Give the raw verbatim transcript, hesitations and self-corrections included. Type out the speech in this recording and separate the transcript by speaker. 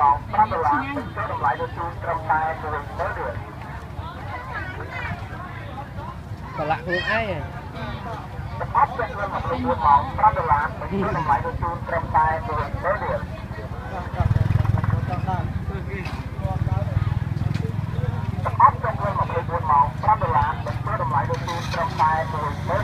Speaker 1: ម៉ោងប្រាំដុល្លារបញ្ចុះតម្លៃទៅជូនត្រឹមតែមួយម៉ឺនរៀលប្រឡាក់ខ្លួនឯងអត់ពេញវិញមកមួយម៉ោងប្រាំដុល្លារបញ្ចុះតម្លៃទៅជូនត្រឹមតែមួយម៉ឺនរៀលអត់ពេញវិញមកមួយម៉ោងប្រាំដុល្លារបញ្ចុះតម្លៃទៅជូនត្រឹមតែមួយម៉ឺន